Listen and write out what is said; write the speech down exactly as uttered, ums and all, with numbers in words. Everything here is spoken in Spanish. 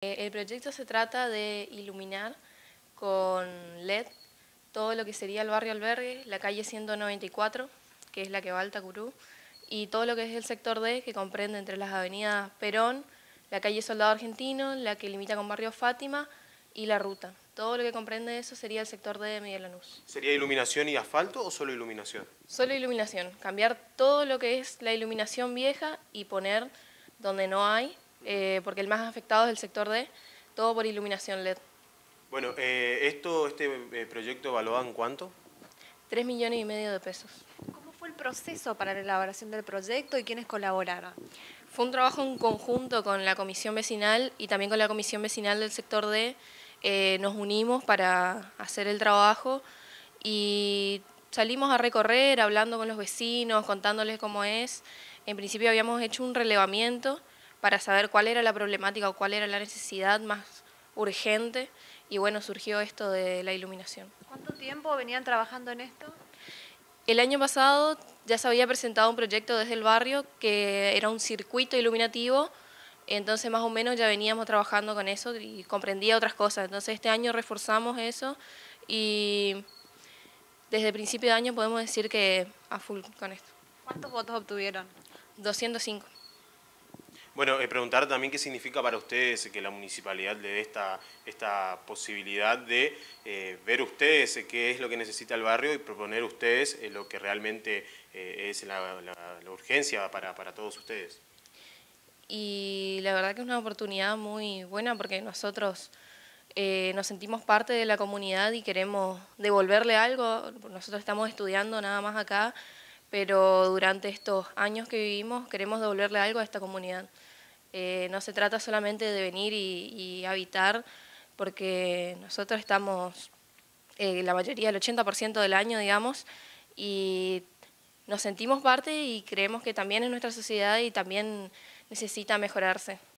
El proyecto se trata de iluminar con L E D todo lo que sería el barrio Albergue, la calle ciento noventa y cuatro, que es la que va al Tacurú, y todo lo que es el sector D, que comprende entre las avenidas Perón, la calle Soldado Argentino, la que limita con barrio Fátima y la ruta. Todo lo que comprende eso sería el sector D de Miguel Lanús. ¿Sería iluminación y asfalto o solo iluminación? Solo iluminación, cambiar todo lo que es la iluminación vieja y poner donde no hay, eh, porque el más afectado es el sector D, todo por iluminación L E D. Bueno, eh, esto, este eh, proyecto evaluado en cuánto? Tres millones y medio de pesos. ¿Cómo fue el proceso para la elaboración del proyecto y quiénes colaboraron? Fue un trabajo en conjunto con la comisión vecinal y también con la comisión vecinal del sector D. Eh, nos unimos para hacer el trabajo y salimos a recorrer, hablando con los vecinos, contándoles cómo es. En principio habíamos hecho un relevamiento para saber cuál era la problemática o cuál era la necesidad más urgente y bueno, surgió esto de la iluminación. ¿Cuánto tiempo venían trabajando en esto? El año pasado ya se había presentado un proyecto desde el barrio que era un circuito iluminativo, entonces más o menos ya veníamos trabajando con eso y comprendía otras cosas. Entonces este año reforzamos eso y desde el principio de año podemos decir que a full con esto. ¿Cuántos votos obtuvieron? doscientos cinco. Bueno, eh, preguntar también qué significa para ustedes que la municipalidad le dé esta, esta posibilidad de eh, ver ustedes eh, qué es lo que necesita el barrio y proponer ustedes eh, lo que realmente eh, es la, la, la urgencia para, para todos ustedes. Y la verdad que es una oportunidad muy buena porque nosotros eh, nos sentimos parte de la comunidad y queremos devolverle algo. Nosotros estamos estudiando nada más acá, pero durante estos años que vivimos queremos devolverle algo a esta comunidad. Eh, no se trata solamente de venir y, y habitar, porque nosotros estamos eh, la mayoría, el ochenta por ciento del año, digamos, y nos sentimos parte y creemos que también es nuestra sociedad y también necesita mejorarse.